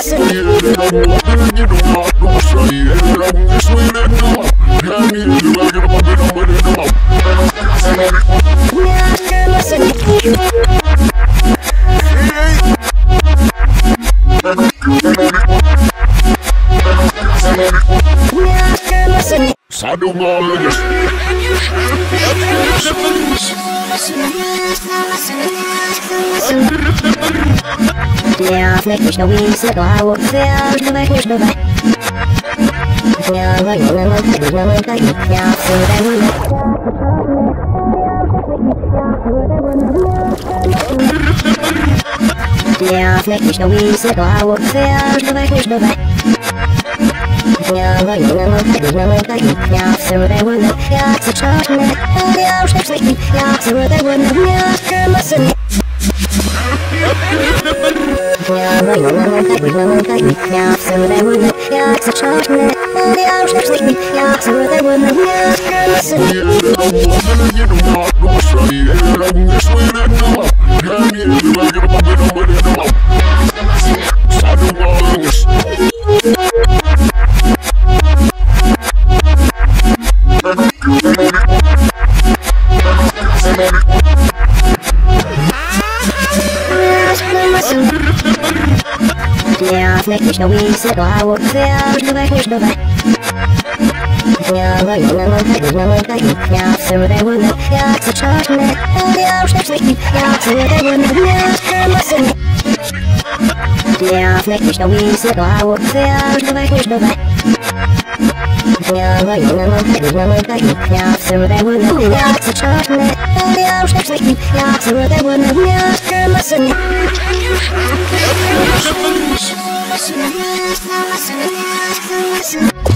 Ja wniekniesz do wizy, do ało, wiesz, do weźmiesz do we. Ja wojnę, mam tak, ja w sobie wojnę. Ja wniekniesz do wizy, do ało, wiesz, do weźmiesz do we. Ja wojnę, mam tak, ja w sobie wojnę. Ja chcę czarne, ja już też myśli, ja w sobie wojnę, ja chcę masy. Ja wojnę, mam tak, ja w sobie wojnę. Ja chcę czarne, ja już też myśli, ja w sobie wojnę, ja chcę masy. Ja wniekniesz do wizy, do ało, wiesz, do weźmiesz do we. Ja wojnę, mam tak, ja w sobie wojnę. Ja chcę czarne, ja już też myśli, ja w sobie wojnę, ja chcę masy. Ja wniekniesz do wizy, do ało, wiesz, do weźmiesz do we. Ja wojnę, mam tak, ja w sobie wojnę. Ja chcę czarne, ja już też myśli, ja w sobie wojnę, ja chcę masy.